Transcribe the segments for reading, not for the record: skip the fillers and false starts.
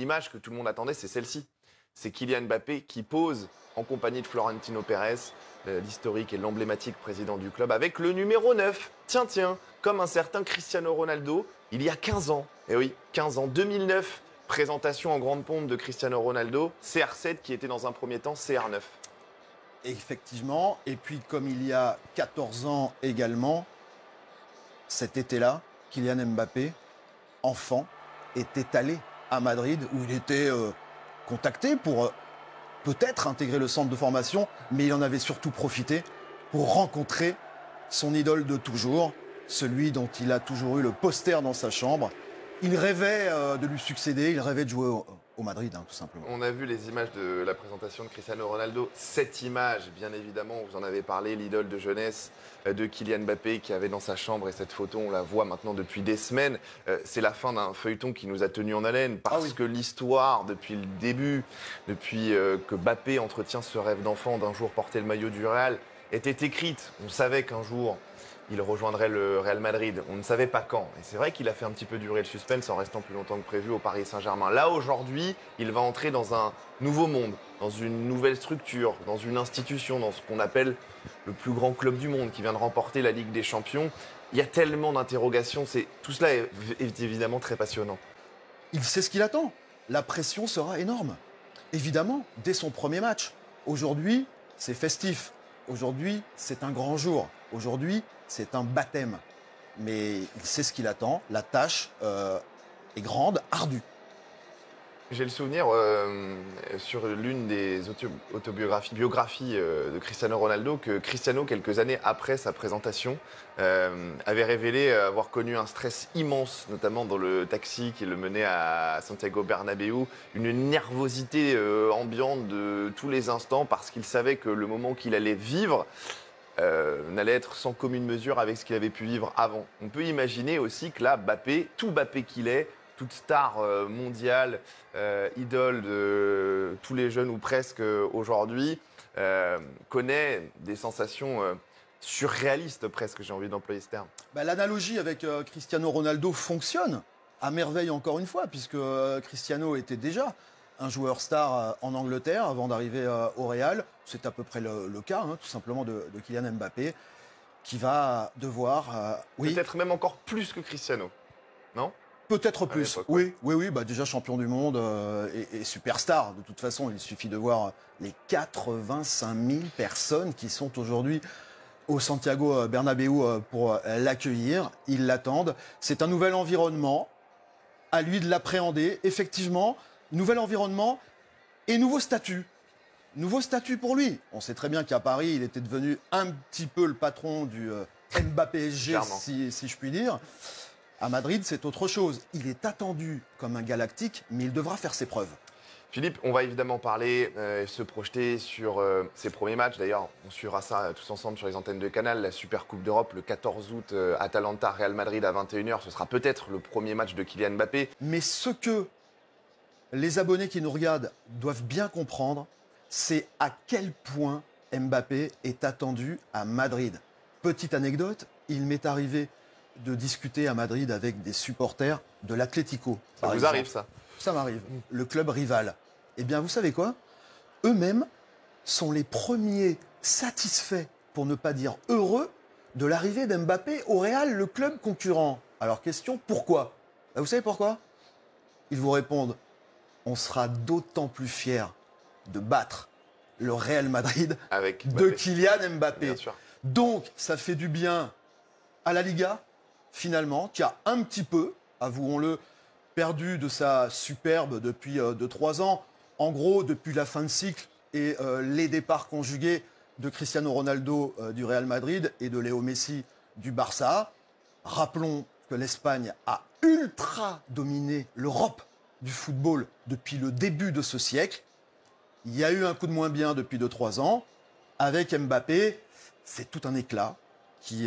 l'image que tout le monde attendait, c'est celle-ci. C'est Kylian Mbappé qui pose en compagnie de Florentino Pérez, l'historique et l'emblématique président du club, avec le numéro 9. Tiens, comme un certain Cristiano Ronaldo, il y a 15 ans. Eh oui, 15 ans, 2009, présentation en grande pompe de Cristiano Ronaldo, CR7 qui était dans un premier temps CR9. Effectivement, et puis comme il y a 14 ans également, cet été-là, Kylian Mbappé, enfant, était allé à Madrid où il était contacté pour peut-être intégrer le centre de formation, mais il en avait surtout profité pour rencontrer son idole de toujours, celui dont il a toujours eu le poster dans sa chambre. Il rêvait de lui succéder, il rêvait de jouer au Madrid, tout simplement. On a vu les images de la présentation de Cristiano Ronaldo. Cette image, bien évidemment, vous en avez parlé, l'idole de jeunesse de Kylian Mbappé qui avait dans sa chambre. Et cette photo, on la voit maintenant depuis des semaines. C'est la fin d'un feuilleton qui nous a tenus en haleine. Parce que l'histoire, depuis le début, depuis que Mbappé entretient ce rêve d'enfant d'un jour porter le maillot du Real, était écrite. On savait qu'un jour, il rejoindrait le Real Madrid. On ne savait pas quand. Et c'est vrai qu'il a fait un petit peu durer le suspense en restant plus longtemps que prévu au Paris Saint-Germain. Là, aujourd'hui, il va entrer dans un nouveau monde, dans une nouvelle structure, dans une institution, dans ce qu'on appelle le plus grand club du monde, qui vient de remporter la Ligue des Champions. Il y a tellement d'interrogations. Tout cela est évidemment très passionnant. Il sait ce qu'il attend. La pression sera énorme. Évidemment, dès son premier match. Aujourd'hui, c'est festif. Aujourd'hui, c'est un grand jour. Aujourd'hui, c'est un baptême. Mais il sait ce qu'il attend. La tâche est grande, ardue. J'ai le souvenir, sur l'une des biographies de Cristiano Ronaldo, que Cristiano, quelques années après sa présentation, avait révélé avoir connu un stress immense, notamment dans le taxi qui le menait à Santiago Bernabéu, une nervosité ambiante de tous les instants, parce qu'il savait que le moment qu'il allait vivre n'allait être sans commune mesure avec ce qu'il avait pu vivre avant. On peut imaginer aussi que là, Mbappé, tout Mbappé qu'il est, toute star mondiale, idole de tous les jeunes ou presque aujourd'hui, connaît des sensations surréalistes presque, j'ai envie d'employer ce terme. L'analogie avec Cristiano Ronaldo fonctionne à merveille encore une fois, puisque Cristiano était déjà un joueur star en Angleterre avant d'arriver au Real. C'est à peu près le cas, tout simplement, de Kylian Mbappé, qui va devoir... Peut-être même encore plus que Cristiano, non ? Peut-être plus, oui, déjà champion du monde et superstar. De toute façon, il suffit de voir les 85 000 personnes qui sont aujourd'hui au Santiago Bernabéu pour l'accueillir. Ils l'attendent. C'est un nouvel environnement. À lui de l'appréhender. Effectivement, nouvel environnement et nouveau statut. Nouveau statut pour lui. On sait très bien qu'à Paris, il était devenu un petit peu le patron du Mbappé SG, si je puis dire. À Madrid, c'est autre chose. Il est attendu comme un galactique, mais il devra faire ses preuves. Philippe, on va évidemment parler, se projeter sur ses premiers matchs. D'ailleurs, on suivra ça tous ensemble sur les antennes de Canal. La Super Coupe d'Europe, le 14 août, Atalanta, Real Madrid à 21h. Ce sera peut-être le premier match de Kylian Mbappé. Mais ce que les abonnés qui nous regardent doivent bien comprendre, c'est à quel point Mbappé est attendu à Madrid. Petite anecdote, il m'est arrivé de discuter à Madrid avec des supporters de l'Atlético. Ça vous arrive, ça ? Ça m'arrive. Le club rival. Eh bien, vous savez quoi ? Eux-mêmes sont les premiers satisfaits, pour ne pas dire heureux, de l'arrivée d'Mbappé au Real, le club concurrent. Alors, question, pourquoi ? Vous savez pourquoi ? Ils vous répondent, on sera d'autant plus fiers de battre le Real Madrid de Kylian Mbappé. Bien sûr. Donc, ça fait du bien à la Liga, finalement, qui a un petit peu, avouons-le, perdu de sa superbe depuis 2-3 ans. En gros, depuis la fin de cycle et les départs conjugués de Cristiano Ronaldo du Real Madrid et de Léo Messi du Barça. Rappelons que l'Espagne a ultra dominé l'Europe du football depuis le début de ce siècle. Il y a eu un coup de moins bien depuis 2-3 ans. Avec Mbappé, c'est tout un éclat qui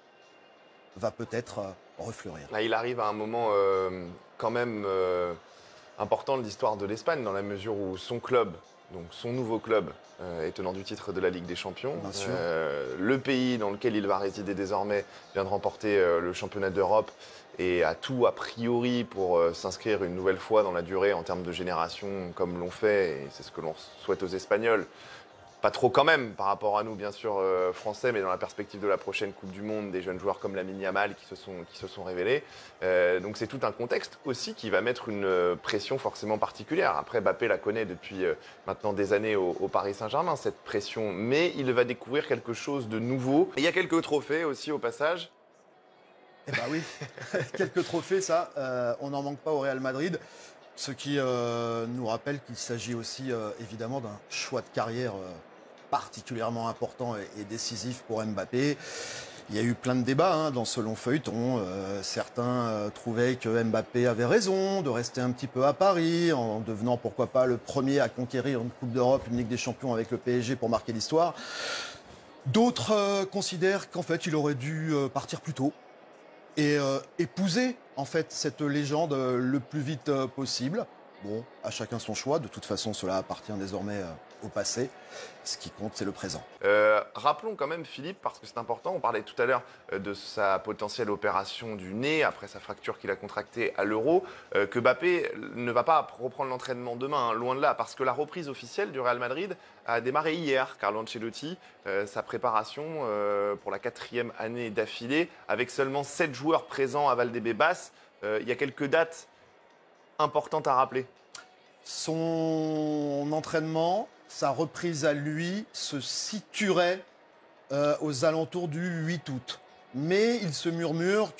va peut-être refleurir. Là, il arrive à un moment quand même important de l'histoire de l'Espagne, dans la mesure où son club donc son nouveau club est tenant du titre de la Ligue des Champions. Bien sûr. Le pays dans lequel il va résider désormais vient de remporter le championnat d'Europe et a tout a priori pour s'inscrire une nouvelle fois dans la durée en termes de génération comme l'ont fait, et c'est ce que l'on souhaite aux Espagnols. Pas trop quand même par rapport à nous, bien sûr, français, mais dans la perspective de la prochaine Coupe du Monde, des jeunes joueurs comme Lamine Yamal qui se sont révélés. Donc c'est tout un contexte aussi qui va mettre une pression forcément particulière. Après, Mbappé la connaît depuis maintenant des années au Paris Saint-Germain, cette pression, mais il va découvrir quelque chose de nouveau. Et il y a quelques trophées aussi au passage. Eh bien oui, quelques trophées, ça, on n'en manque pas au Real Madrid. Ce qui nous rappelle qu'il s'agit aussi évidemment d'un choix de carrière particulièrement important et décisif pour Mbappé. Il y a eu plein de débats dans ce long feuilleton. Certains trouvaient que Mbappé avait raison de rester un petit peu à Paris, en devenant pourquoi pas le premier à conquérir une Coupe d'Europe, une Ligue des Champions avec le PSG pour marquer l'histoire. D'autres considèrent qu'en fait il aurait dû partir plus tôt et épouser en fait cette légende le plus vite possible. Bon, à chacun son choix. De toute façon, cela appartient désormais au passé. Ce qui compte, c'est le présent. Rappelons quand même, Philippe, parce que c'est important, on parlait tout à l'heure de sa potentielle opération du nez, après sa fracture qu'il a contractée à l'Euro, que Mbappé ne va pas reprendre l'entraînement demain, loin de là, parce que la reprise officielle du Real Madrid a démarré hier. Carlo Ancelotti, sa préparation pour la 4e année d'affilée, avec seulement 7 joueurs présents à Valdebebas. Il y a quelques dates importante à rappeler. Son entraînement, sa reprise à lui, se situerait aux alentours du 8 août. Mais il se murmure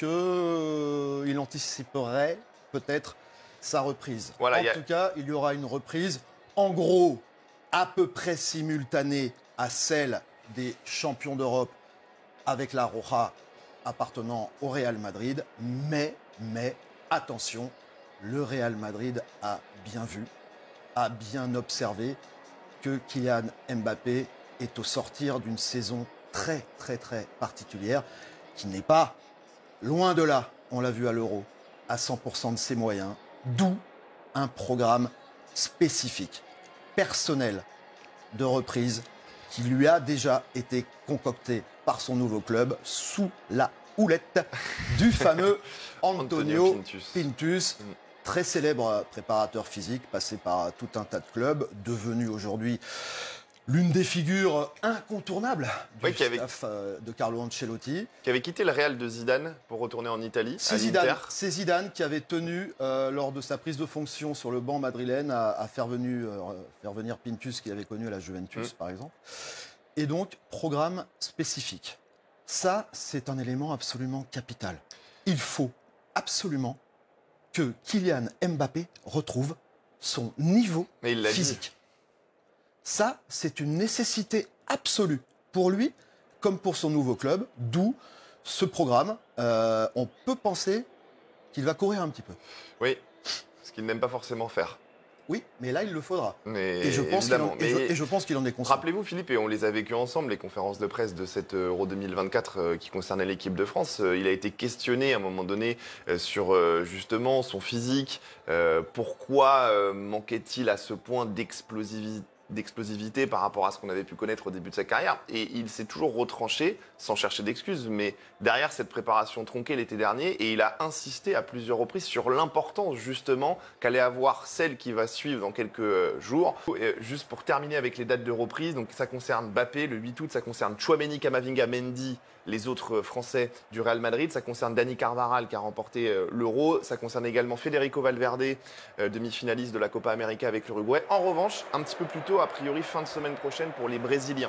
qu'il anticiperait peut-être sa reprise. Voilà, en tout cas, il y aura une reprise, en gros, à peu près simultanée à celle des champions d'Europe avec la Roja appartenant au Real Madrid. Mais, attention, le Real Madrid a bien vu, a bien observé que Kylian Mbappé est au sortir d'une saison très particulière, qui n'est pas, loin de là, on l'a vu à l'Euro, à 100% de ses moyens, d'où un programme spécifique, personnel, de reprise, qui lui a déjà été concocté par son nouveau club sous la houlette du fameux Antonio Pintus. Très célèbre préparateur physique, passé par tout un tas de clubs, devenu aujourd'hui l'une des figures incontournables du staff de Carlo Ancelotti. Qui avait quitté le Real de Zidane pour retourner en Italie, C'est Zidane qui avait tenu, lors de sa prise de fonction sur le banc madrilène, à faire venir Pintus, qu'il avait connu à la Juventus, par exemple. Et donc, programme spécifique. Ça, c'est un élément absolument capital. Il faut absolument que Kylian Mbappé retrouve son niveau physique. Ça, c'est une nécessité absolue pour lui comme pour son nouveau club, d'où ce programme. On peut penser qu'il va courir un petit peu. Oui, ce qu'il n'aime pas forcément faire. Oui, mais là, il le faudra. Et je pense qu'il en est conscient. Rappelez-vous, Philippe, et on les a vécues ensemble, les conférences de presse de cette Euro 2024 qui concernait l'équipe de France. Il a été questionné à un moment donné sur justement son physique. Pourquoi manquait-il à ce point d'explosivité par rapport à ce qu'on avait pu connaître au début de sa carrière. Et il s'est toujours retranché, sans chercher d'excuses, mais derrière cette préparation tronquée l'été dernier, et il a insisté à plusieurs reprises sur l'importance justement qu'allait avoir celle qui va suivre dans quelques jours. Et juste pour terminer avec les dates de reprise, donc ça concerne Mbappé, le 8 août, ça concerne Tchouaméni, Camavinga, Mendy, les autres Français du Real Madrid, ça concerne Dani Carvajal qui a remporté l'Euro, ça concerne également Federico Valverde, demi-finaliste de la Copa América avec l'Uruguay. En revanche, un petit peu plus tôt, a priori fin de semaine prochaine pour les Brésiliens.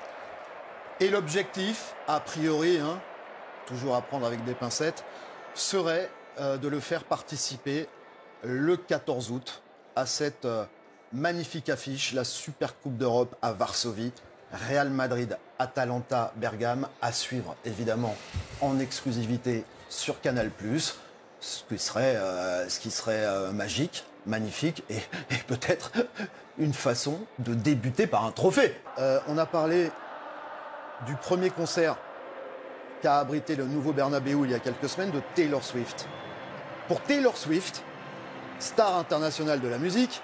Et l'objectif, a priori, toujours à prendre avec des pincettes, serait de le faire participer le 14 août à cette magnifique affiche, la Super Coupe d'Europe à Varsovie. Real Madrid, Atalanta, Bergame, à suivre évidemment en exclusivité sur Canal+, ce qui serait magique, magnifique et peut-être une façon de débuter par un trophée. On a parlé du premier concert qu'a abrité le nouveau Bernabéu il y a quelques semaines de Taylor Swift. Pour Taylor Swift, star internationale de la musique,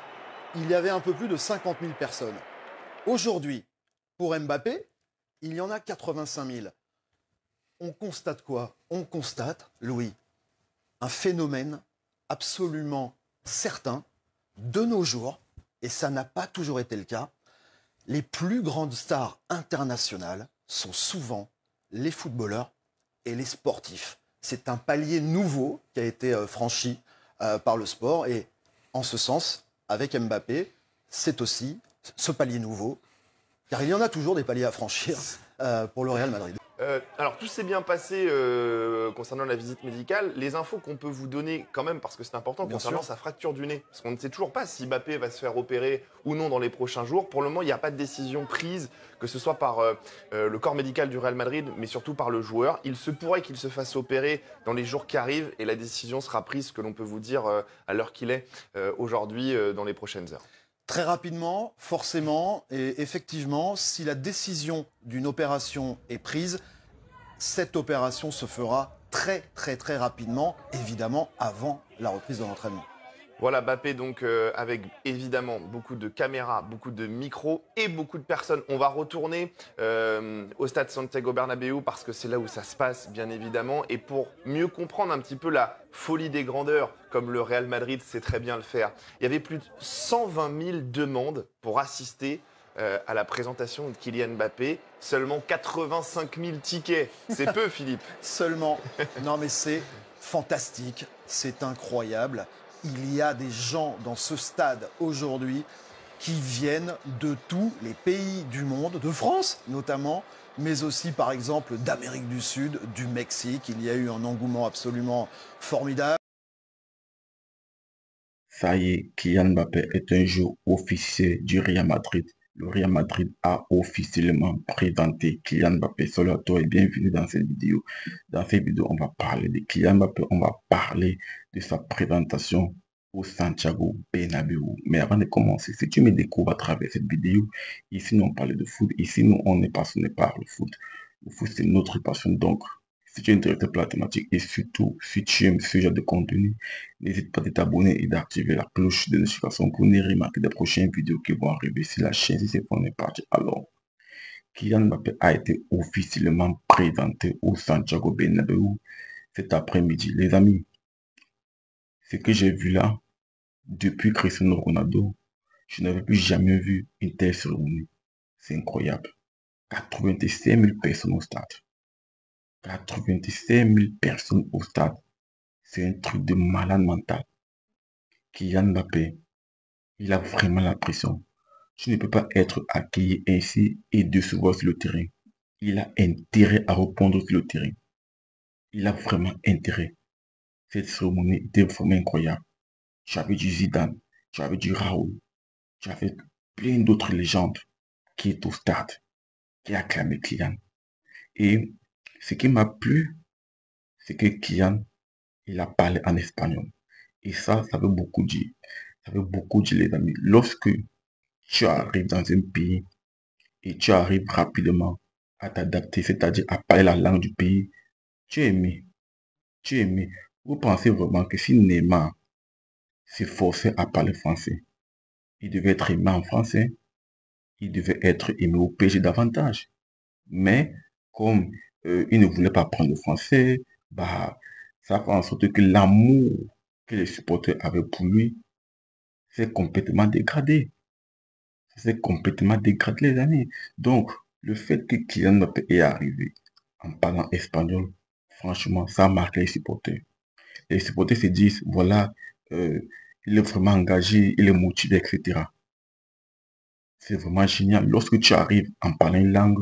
il y avait un peu plus de 50 000 personnes. Aujourd'hui, pour Mbappé, il y en a 85 000. On constate quoi? On constate, Louis, un phénomène absolument certain de nos jours, et ça n'a pas toujours été le cas. Les plus grandes stars internationales sont souvent les footballeurs et les sportifs. C'est un palier nouveau qui a été franchi par le sport, et en ce sens, avec Mbappé, c'est aussi ce palier nouveau, car il y en a toujours des paliers à franchir pour le Real Madrid. Alors, tout s'est bien passé concernant la visite médicale. Les infos qu'on peut vous donner quand même, parce que c'est important, Bien concernant sûr. sa fracture du nez. Parce qu'on ne sait toujours pas si Mbappé va se faire opérer ou non dans les prochains jours. Pour le moment, il n'y a pas de décision prise, que ce soit par le corps médical du Real Madrid, mais surtout par le joueur. Il se pourrait qu'il se fasse opérer dans les jours qui arrivent, et la décision sera prise, ce que l'on peut vous dire à l'heure qu'il est aujourd'hui, dans les prochaines heures. Très rapidement, forcément, et effectivement, si la décision d'une opération est prise, cette opération se fera très rapidement, évidemment avant la reprise de l'entraînement. Voilà, Mbappé donc avec évidemment beaucoup de caméras, beaucoup de micros et beaucoup de personnes. On va retourner au stade Santiago Bernabéu parce que c'est là où ça se passe bien évidemment. Et pour mieux comprendre un petit peu la folie des grandeurs, comme le Real Madrid sait très bien le faire, il y avait plus de 120 000 demandes pour assister à la présentation de Kylian Mbappé. Seulement 85 000 tickets. C'est peu, Philippe. Seulement, non mais c'est fantastique, c'est incroyable. Il y a des gens dans ce stade aujourd'hui qui viennent de tous les pays du monde, de France notamment, mais aussi par exemple d'Amérique du Sud, du Mexique. Il y a eu un engouement absolument formidable. Ça y est, Kylian Mbappé est un joueur officiel du Real Madrid. Le Real Madrid a officiellement présenté Kylian Mbappé. Salut à toi et bienvenue dans cette vidéo. Dans cette vidéo, on va parler de Kylian Mbappé, on va parler de sa présentation au Santiago Bernabéu. Mais avant de commencer, si tu me découvres à travers cette vidéo, ici nous on parle de foot, ici nous on est passionné par le foot. Le foot c'est notre passion, donc si tu es intéressé par la thématique et surtout si tu aimes ce genre de contenu, n'hésite pas à t'abonner et d'activer la cloche de notification pour ne remarquer des prochaines vidéos qui vont arriver sur la chaîne. Si c'est pour est parti, alors Kylian Mbappé a été officiellement présenté au Santiago Bernabéu cet après-midi. Les amis, ce que j'ai vu là, depuis Cristiano Ronaldo, je n'avais plus jamais vu une telle cérémonie. C'est incroyable. 85 000 personnes au stade. 85 000 personnes au stade. C'est un truc de malade mental. Kylian Mbappé, il a vraiment la pression. Tu ne peux pas être accueilli ainsi et décevoir sur le terrain. Il a intérêt à répondre sur le terrain. Il a vraiment intérêt. Cette cérémonie était vraiment incroyable. Tu avais du Zidane, tu avais du Raoul, tu avais plein d'autres légendes qui est au stade, qui acclamaient Kylian. Et ce qui m'a plu, c'est que Kylian, il a parlé en espagnol. Et ça veut beaucoup dire. Ça veut beaucoup dire, les amis. Lorsque tu arrives dans un pays et tu arrives rapidement à t'adapter, c'est-à-dire à parler la langue du pays, tu es aimé. Tu es aimé. Vous pensez vraiment que si Neymar s'est forcé à parler français, il devait être aimé en français, il devait être aimé au PSG davantage. Mais comme il ne voulait pas apprendre le français, bah, ça fait en sorte que l'amour que les supporters avaient pour lui s'est complètement dégradé. C'est complètement dégradé, les amis. Donc, le fait que Kylian Mbappé est arrivé en parlant espagnol, franchement, ça a marqué les supporters. Les supporters se disent, voilà, euh, il est vraiment engagé, il est motivé, etc. C'est vraiment génial. Lorsque tu arrives en parlant une langue,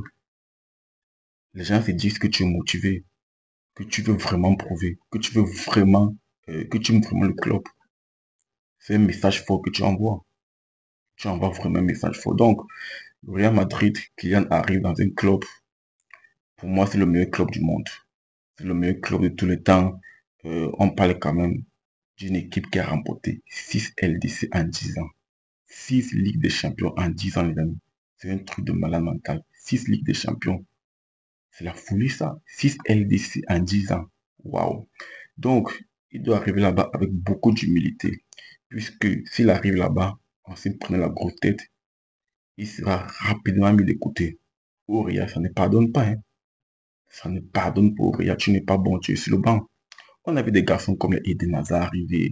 les gens se disent que tu es motivé, que tu veux vraiment prouver, que tu veux vraiment, que tu aimes vraiment le club. C'est un message fort que tu envoies. Tu envoies vraiment un message fort. Donc, le Real Madrid, Kylian arrive dans un club. Pour moi, c'est le meilleur club du monde. C'est le meilleur club de tous les temps. On parle quand même d'une équipe qui a remporté 6 LDC en 10 ans. 6 Ligues des Champions en 10 ans, les amis. C'est un truc de malade mental. 6 Ligues des Champions. C'est la folie, ça. 6 LDC en 10 ans. Waouh. Donc, il doit arriver là-bas avec beaucoup d'humilité. Puisque s'il arrive là-bas, en se prenant la grosse tête, il sera rapidement mis de côté. Au Real, ça ne pardonne pas. Hein. Ça ne pardonne pas au Real. Tu n'es pas bon, tu es sur le banc. On a vu des garçons comme Eden Hazard arriver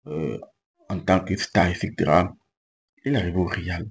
en tant que star, etc. Il arrive au Real.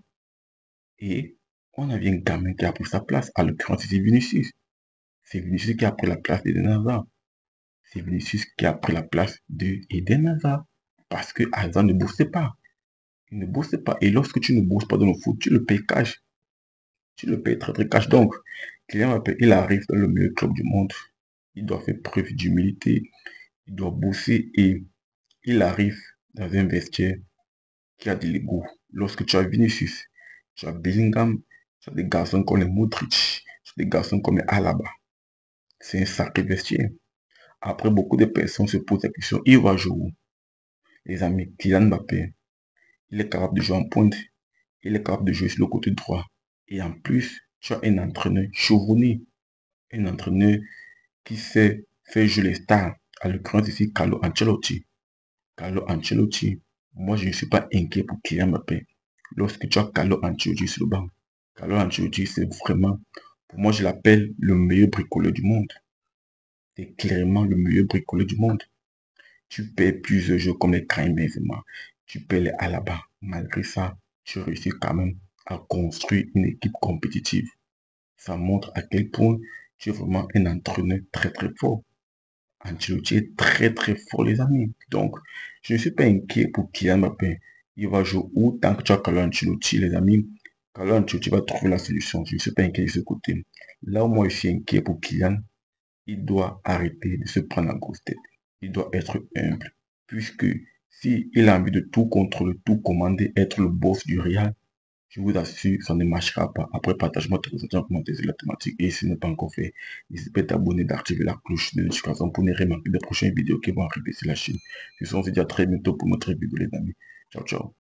Et on a vu un gamin qui a pris sa place. À l'occurrence, c'est Vinicius. C'est Vinicius qui a pris la place d'Eden Hazard. C'est Vinicius qui a pris la place de Eden Hazard. Parce que Hazard ne bossait pas. Il ne bossait pas. Et lorsque tu ne bosses pas dans le foot, tu le payes cash. Tu le payes très très cash. Donc, Kylian Mbappé, il arrive dans le meilleur club du monde. Il doit faire preuve d'humilité. Il doit bosser et il arrive dans un vestiaire qui a de l'ego. Lorsque tu as Vinicius, tu as Bellingham, tu as des garçons comme les Modric, tu as des garçons comme les Alaba. C'est un sacré vestiaire. Après, beaucoup de personnes se posent la question, il va jouer où? Les amis, Kylian Mbappé, il est capable de jouer en pointe, il est capable de jouer sur le côté droit. Et en plus, tu as un entraîneur chevronné, un entraîneur qui sait faire jouer les stars. À l'occurrence ici, Carlo Ancelotti. Carlo Ancelotti, moi je ne suis pas inquiet pour Kylian Mbappé. Lorsque tu as Carlo Ancelotti sur le banc, Carlo Ancelotti, c'est vraiment, pour moi je l'appelle le meilleur bricoleur du monde. C'est clairement le meilleur bricoleur du monde. Tu perds plusieurs jeux comme les Karim Benzema, tu perds les Alaba. Malgré ça, tu réussis quand même à construire une équipe compétitive. Ça montre à quel point tu es vraiment un entraîneur très très fort. Ancelotti est très très fort les amis. Donc, je ne suis pas inquiet pour Kylian Mbappé. Il va jouer où tant que tu as Carlo Ancelotti les amis. Carlo Ancelotti va trouver la solution. Je ne suis pas inquiet de ce côté. Là où moi je suis inquiet pour Kylian, il doit arrêter de se prendre la grosse tête. Il doit être humble. Puisque si il a envie de tout contrôler, tout commander, être le boss du Real, je vous assure, ça ne marchera pas. Après, partage-moi tes ressentis en commentaire sur la thématique. Et si ce n'est pas encore fait, n'hésite pas à t'abonner, d'activer la cloche de notification pour ne rien manquer des prochaines vidéos qui vont arriver sur la chaîne. Je vous dis à très bientôt pour notre vidéo, les amis. Ciao, ciao.